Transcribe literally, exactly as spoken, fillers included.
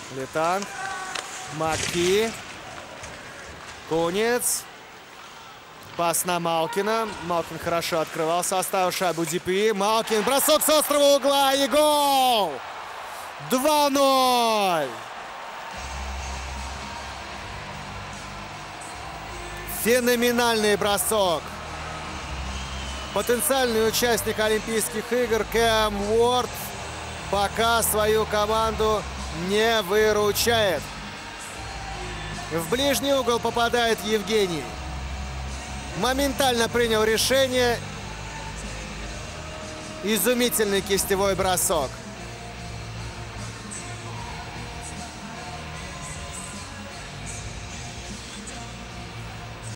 Летанг. Макпи. Кунец. Пас на Малкина. Малкин хорошо открывался. Оставил шайбу Дипи. Малкин. Бросок с острого угла и гол! два ноль. Феноменальный бросок. Потенциальный участник Олимпийских игр Кэм Уорд пока свою команду не выручает. В ближний угол попадает Евгений. Моментально принял решение. Изумительный кистевой бросок.